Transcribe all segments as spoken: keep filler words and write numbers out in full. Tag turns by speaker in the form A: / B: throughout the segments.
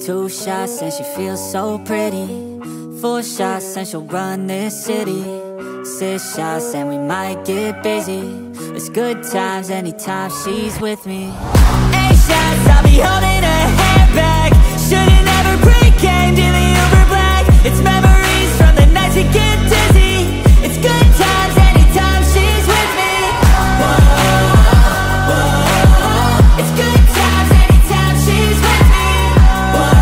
A: Two shots and she feels so pretty. Four shots and she'll run this city. Six shots and we might get busy. It's good times anytime she's with me. Eight shots, I'll be holding her hand back. Should've never pre-gamed in the Uber Black. It's memories from the nights that get dizzy. It's good times anytime she's with me. Whoa, whoa. It's good times anytime she's with me. Whoa,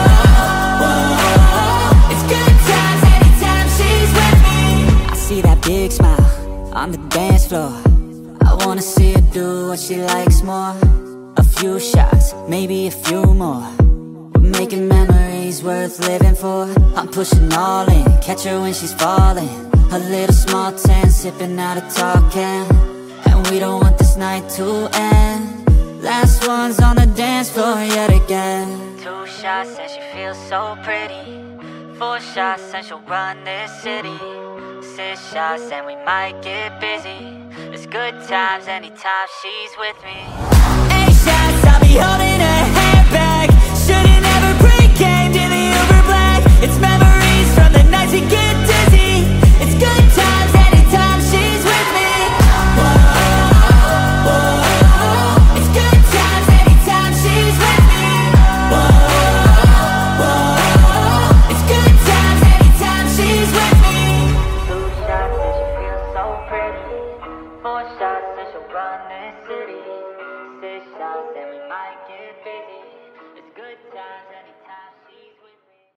A: whoa. It's good times anytime she's with me. I see that big smile on the dance floor. I wanna see her do what she likes more. A few shots, maybe a few more. We're making memories worth living for. I'm pushing all in, catch her when she's falling. A little small tent, sipping out a tall can. And we don't want this night to end. Last one's on the dance floor yet again. Two shots and she feels so pretty. Four shots and she'll run this city. Six shots and we might get busy. It's good times anytime she's with me. Eight shots, I'll be holding her hand back. Should've never pre-gamed in the Uber Black. It's memories from the nights that get dizzy. It's good times anytime she's with me. Whoa, whoa. It's good times anytime she's with me. Whoa, whoa. It's good times anytime she's with me. Two shots and she feels so pretty. Four shots and she'll run this city. Six shots and we might get busy. It's good times and